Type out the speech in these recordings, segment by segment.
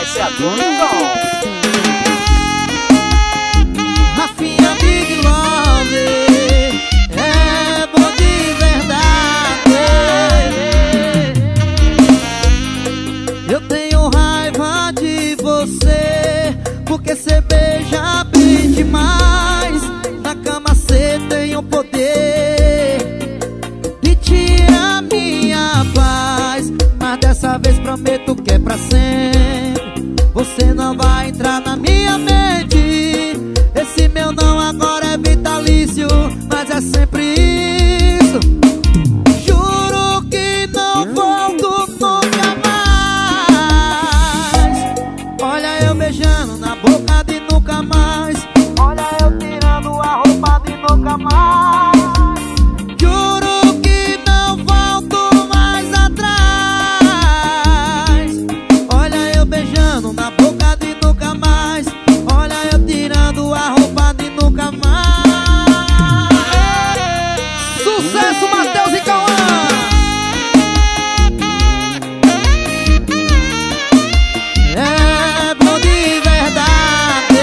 vai ser a dona do som. Rafinha Big Love é bom de verdade. Eu tenho raiva de você, porque cê beija bem demais. Na cama cê tem o poder de tirar minha paz. Mas dessa vez prometo que é pra sempre. Você não vai entrar na minha mente. Esse meu não agora é vitalício, mas é sempre isso. Juro que não volto nunca mais. Olha eu beijando na boca de nunca mais. Olha eu tirando a roupa de nunca mais. Juro que não volto mais atrás. Olha eu beijando na boca de nunca mais. Olha eu tirando a roupa de nunca mais. Sucesso, Matheus e Cauã! É bom de verdade.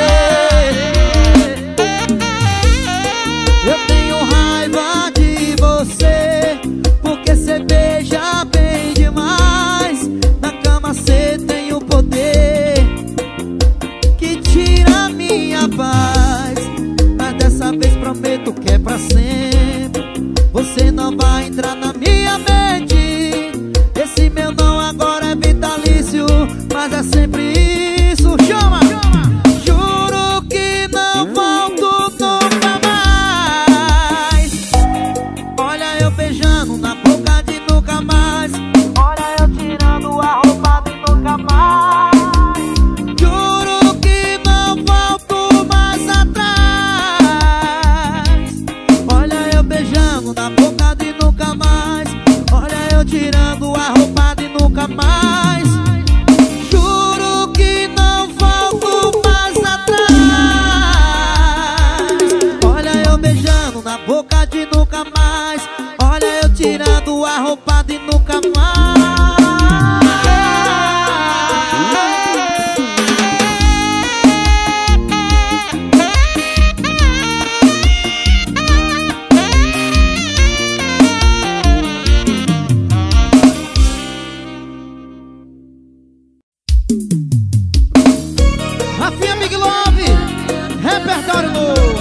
Eu tenho raiva de você, porque cê beija bem demais. Na cama cê tem o poder que tira minha paz. Mas dessa vez prometo que é pra sempre. Você não vai entrar na minha mente. Esse meu não agora é vitalício, mas é sempre isso. Chama! Juro que não volto nunca mais. Olha eu beijando na boca de nunca mais. Olha eu tirando a roupa de nunca mais. Juro que não volto mais atrás. Olha eu beijando na boca de nunca mais. Olha eu tirando a roupa de nunca mais. Juro que não volto mais atrás. Olha eu beijando na boca de nunca mais. Olha eu tirando a roupa de nunca mais. Rafinha Big Love, repertório novo.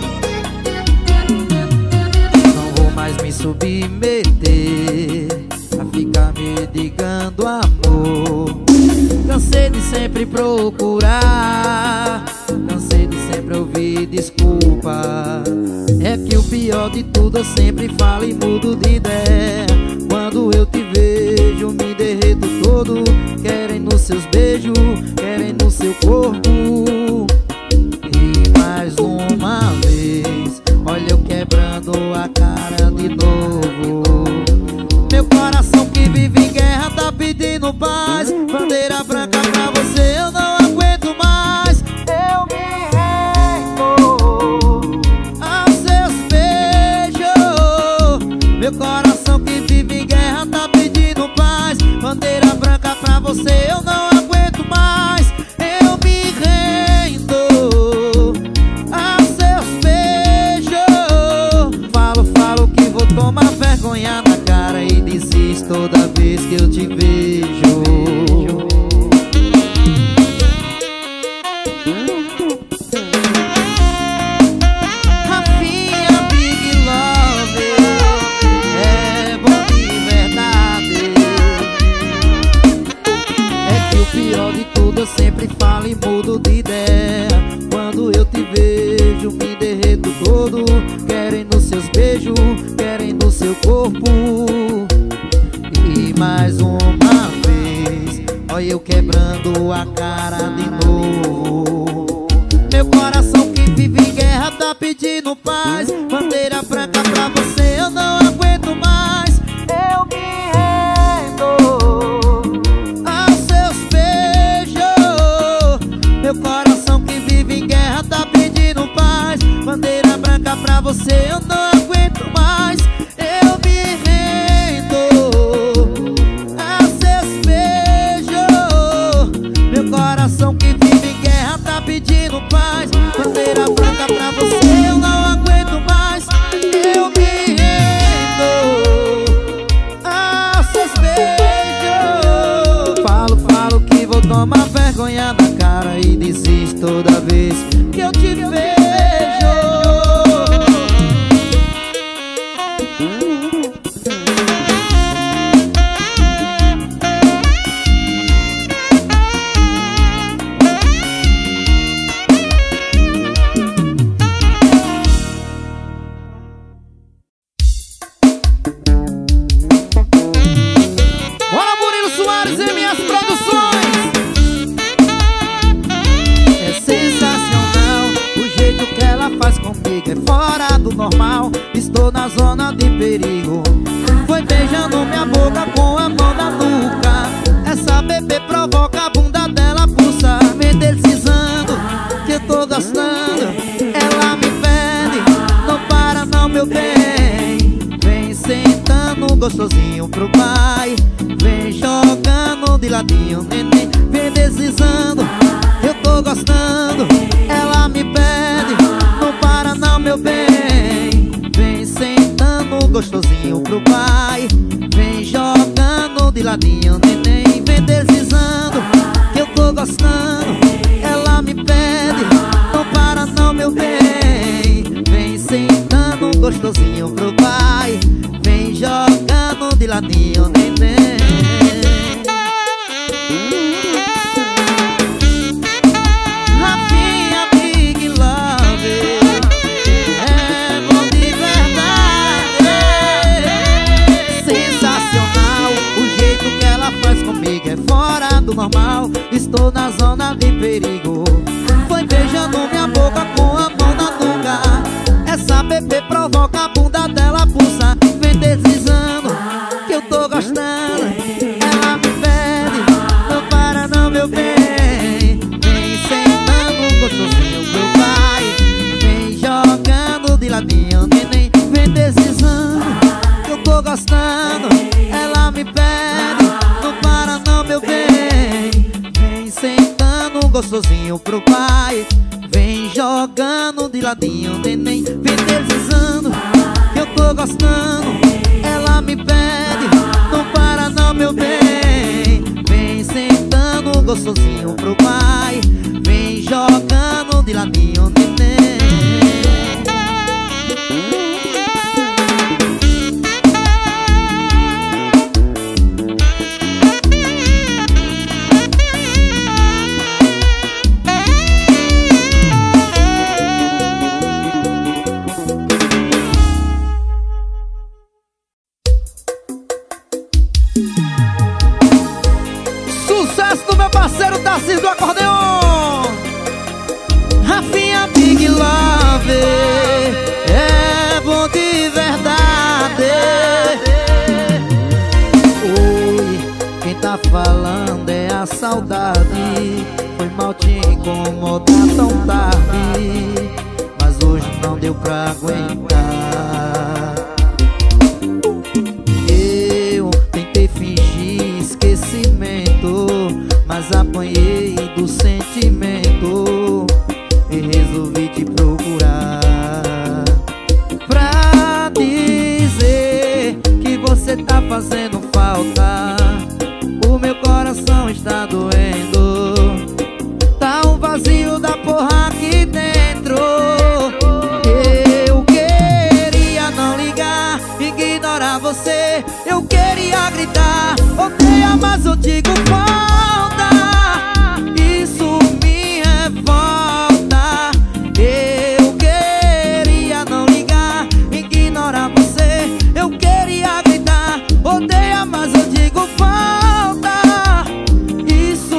Não vou mais me submeter a ficar me digando amor. Cansei de sempre procurar, cansei de sempre ouvir desculpa. É que o pior de tudo, eu sempre falo e mudo de ideia. Quando eu te vejo me derreto todo, querendo seus beijos, querendo seu corpo. E mais uma vez, olha eu quebrando a cara de novo. Meu coração que vive em guerra tá pedindo paz. Bandeira branca pra você, eu não aguento mais. Eu me rendo aos seus beijos. Meu coração que vive em guerra tá pedindo paz. Bandeira branca pra você, eu não aguento mais. Eu me rendo aos seus beijos. Falo que vou tomar vergonha na cara e desisto toda vez que eu te vejo. Rafinha Big Love é bom de verdade. É que o pior de tudo, eu sempre falo e mudo de ideia. Quando eu te vejo me derreto todo, querendo seus beijos, querendo seu corpo. E mais uma vez, olha eu quebrando a cara de novo. Meu coração que vive em guerra tá pedindo paz. Bandeira branca pra você, eu não aguento mais. Eu me rendo aos seus beijos. Meu coração que vive em guerra tá pedindo paz. Bandeira branca pra você, eu não aguento mais. Eu me rendo aos seus beijos. Meu coração toma vergonha na cara e desiste toda vez que eu te vejo. Normal, estou na zona de perigo. Foi beijando minha boca com a mão na nuca. Essa bebê provoca a bunda dela pulsa. Vem deslizando, que eu tô gostando. Ela me pede, não para não meu bem. Vem sentando gostosinho pro pai. Vem jogando de ladinho, neném. Vem deslizando, eu tô gostando. Ela me pede, não para não meu bem. Vem sentando gostosinho pro pai. Vem jogando de ladinho, neném. Vem deslizando, que eu tô gostando. Ela me pede, não para não meu bem. Vem sentando gostosinho pro pai. Vem jogando de ladinho, neném. Normal, estou na zona de perigo. Foi beijando minha boca com a mão na nuca. Essa bebê provoca a bunda dela pulsa. Vem deslizando, que eu tô gostando. Ela me pede, não para não meu bem. Vem sentando gostosinho pro pai. Vem jogando de ladinho, neném. Vem deslizando, que eu tô gostando. Ela me pede, não para não meu bem. Sentando gostosinho pro pai. Vem jogando de ladinho, neném. Vem deslizando, que eu tô gostando. Ela me pede, não para não meu bem. Vem sentando gostosinho pro pai. Vem jogando de ladinho, neném. Parceiro Tarcísio do acordeon, Rafinha Big Love. É bom de verdade. Oi, quem tá falando é a saudade. Foi mal te incomodar tão tarde, mas hoje não deu pra aguentar. Eu tentei fingir esquecimento, mas apanhei do sentimento e resolvi te procurar pra dizer que você tá fazendo falta. O meu coração está doendo, tá um vazio da porra aqui dentro. Eu queria não ligar, ignorar você. Eu queria gritar, odeia, mas eu digo falta. Isso me revolta. Eu queria não ligar, ignorar você. Eu queria gritar, odeia, mas eu digo falta. Isso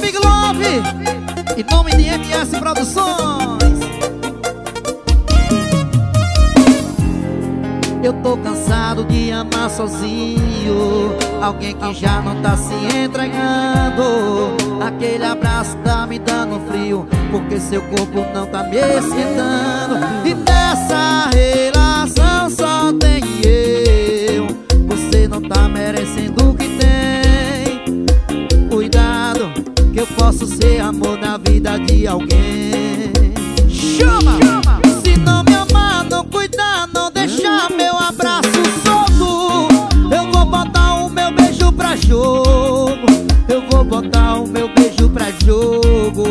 Big Love, em nome de MS Produções. Eu tô cansado de amar sozinho alguém que já não tá se entregando. Aquele abraço tá me dando frio, porque seu corpo não tá me esquentando. E nessa relação só tem eu, você não tá merecendo o que tem. Cuidado, que eu posso ser amor na vida de alguém. Chama! Se não me amar, não cuidar, não deixar meu abraço solto, eu vou botar o meu beijo pra jogo. Eu vou botar o meu beijo pra jogo.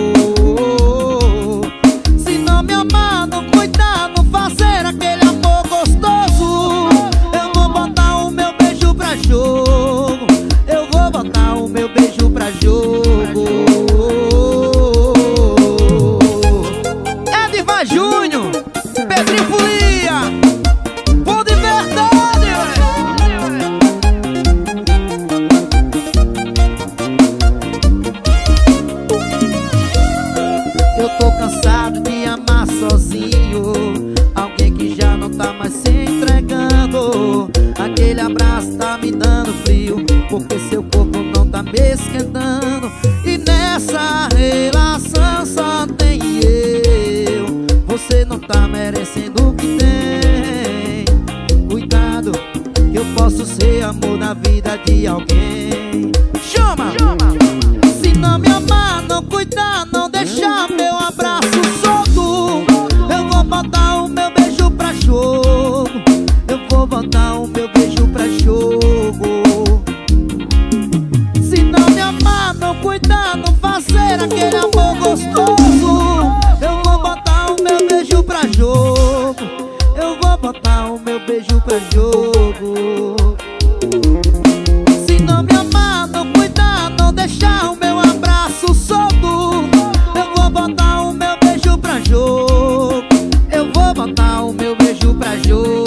Se não me amar, não cuidar, não fazer aquele amor gostoso, eu vou botar o meu beijo pra jogo. Eu vou botar o meu beijo pra jogo. Edivar Júnior, Pedrinho Folia, bom de verdade. Eu tô cansado de amar sozinho alguém que já não tá mais se entregando. Aquele abraço tá me dando frio, porque seu corpo não tá me esquentando. E nessa relação só tem eu, você não tá merecendo o que tem. Cuidado, que eu posso ser amor na vida de alguém. Chama! Se não me amar, não cuidar, não deixar meu abraço solto, eu vou botar o meu beijo pra jogo. Eu vou botar o meu beijo pra jogo. Se não me amar, não cuidar, não fazer aquele amor gostoso, eu vou botar o meu beijo pra jogo. Eu vou botar o meu beijo pra jogo. Se não me amar, não cuidar, não deixar o meu abraço solto, eu vou botar o meu beijo pra jogo. Eu vou botar o meu beijo pra jogo.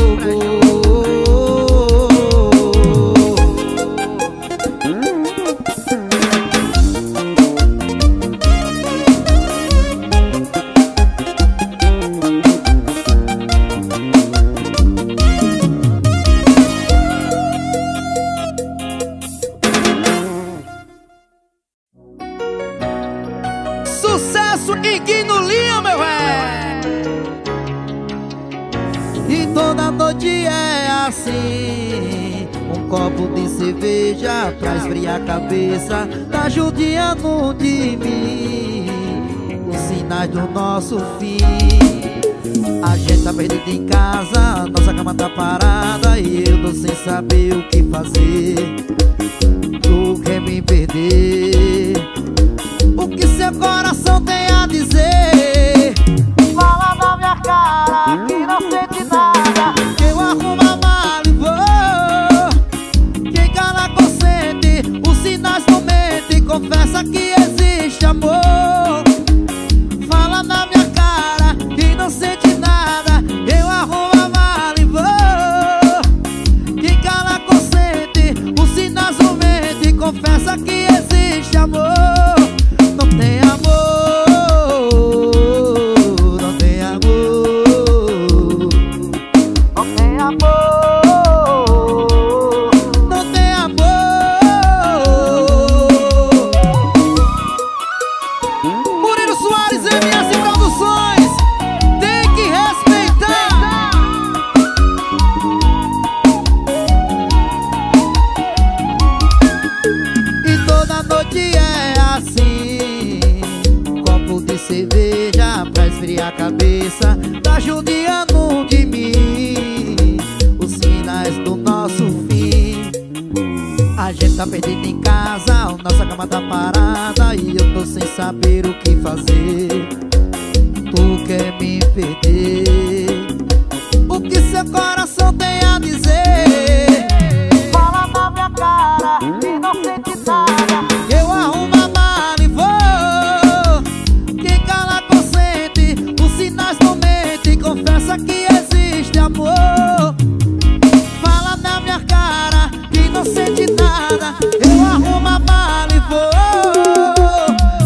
Sucesso Iguinho Lima, meu velho. E toda noite é assim, um copo de cerveja pra esfriar a cabeça, tá judiando de mim os sinais do nosso fim. A gente tá perdido em casa, nossa cama tá parada e eu tô sem saber o que fazer. Tu quer me perder? O que seu coração tem a dizer? Fala na minha cara que não sente nada, que eu arrumo a mala e vou. Quem cala consente, os sinais não mentem, confessa que existe amor. Fala na minha cara que não sente nada, eu arrumo a mala e vou. Quem cala consente, os sinais não mentem, confessa que existe amor. Não tem amor, não tem amor, não tem amor, não tem amor. Murilo Soares, MS Produções, tem que respeitar. E toda noite é assim, copo de cerveja pra esfriar a cabeça, tá judiando de mim os sinais do nosso fim. A gente tá perdido em casa, nossa cama tá parada e eu tô sem saber o que fazer. Tu quer me perder? O que seu coração tem a dizer? Fala na minha cara que não sente nada, eu arrumo a mala e vou. Quem cala consente, os sinais não mentem, confessa que existe amor. Fala na minha cara que não sente nada, eu arrumo a mala e vou.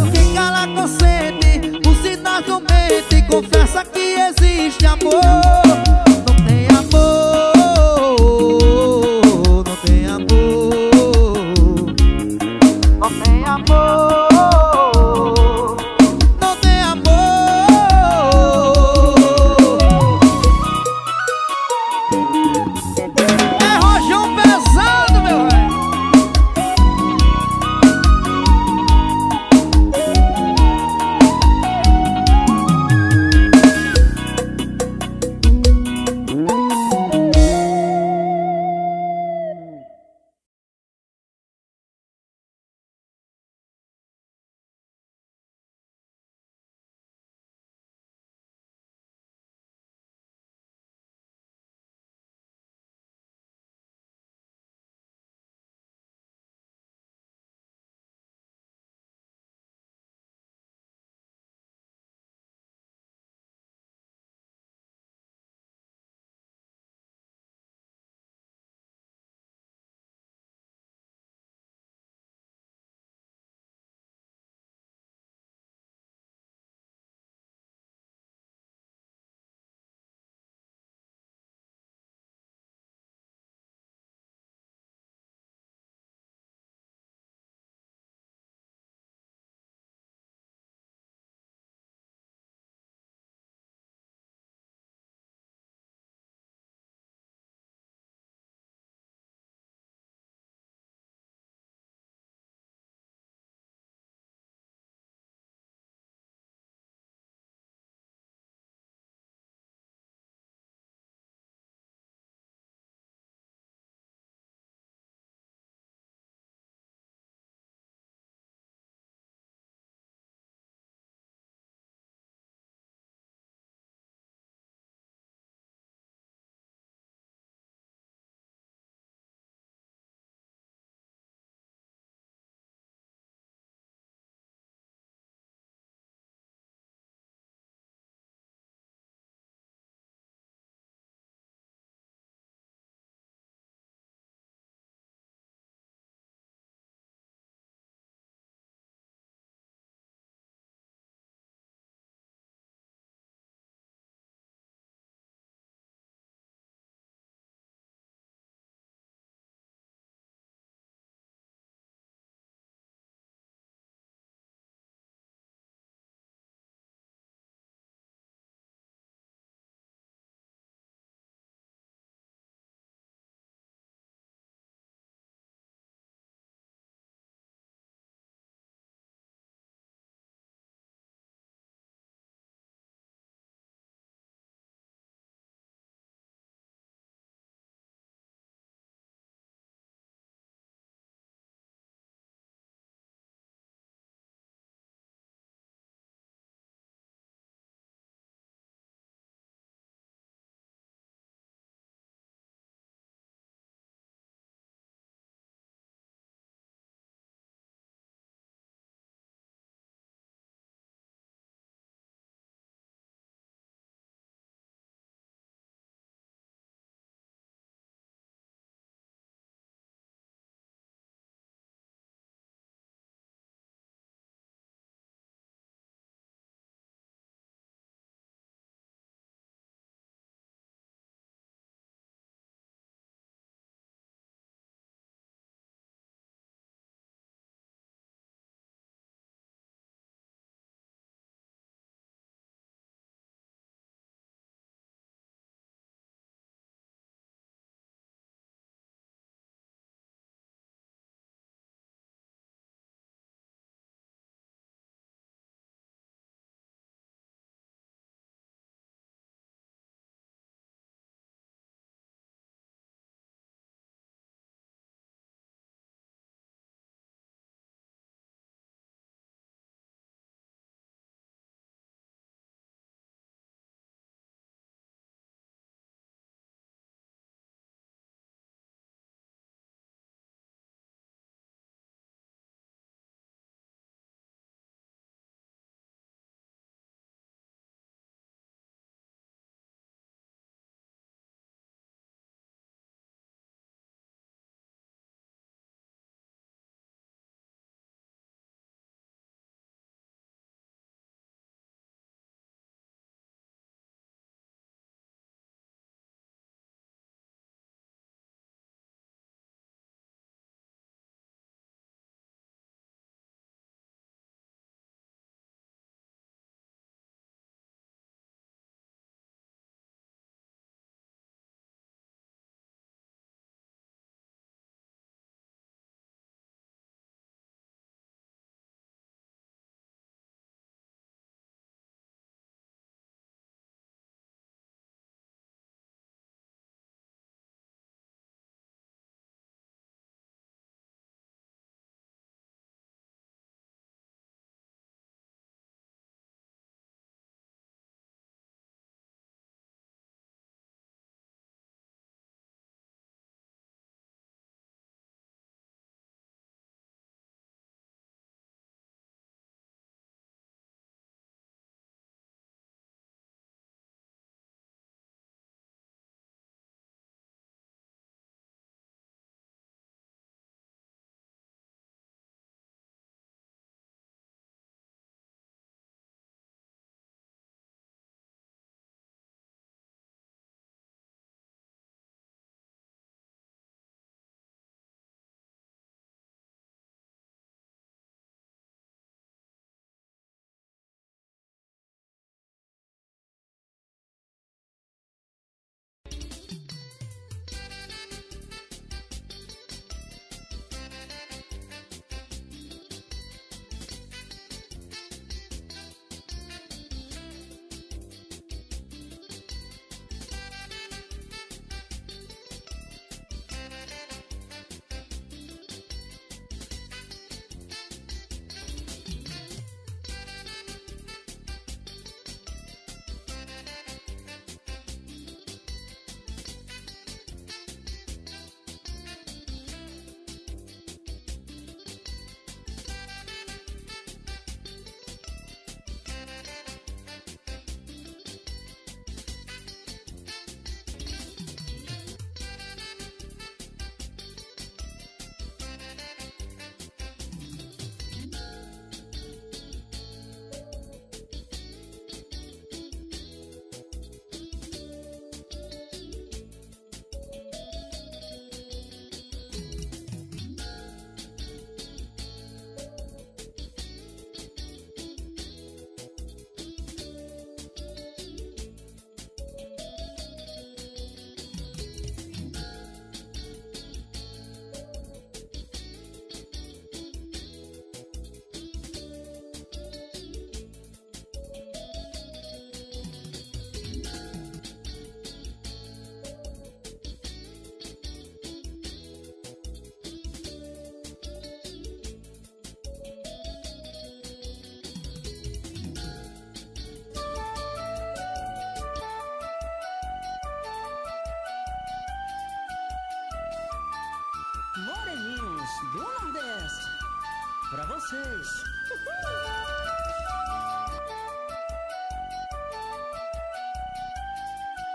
vocês.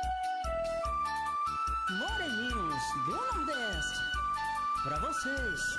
Moreninhos do Nordeste, pra vocês.